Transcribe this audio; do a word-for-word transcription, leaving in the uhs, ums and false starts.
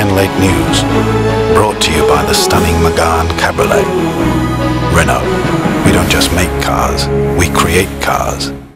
Ten Lake News, brought to you by the stunning Megane Cabriolet. Renault, we don't just make cars, we create cars.